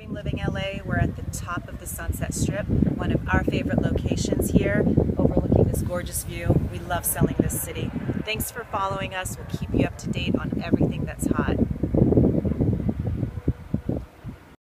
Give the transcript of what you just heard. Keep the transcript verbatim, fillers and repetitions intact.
Dream Living L A. We're at the top of the Sunset Strip, one of our favorite locations here, overlooking this gorgeous view. We love selling this city. Thanks for following us. We'll keep you up to date on everything that's hot.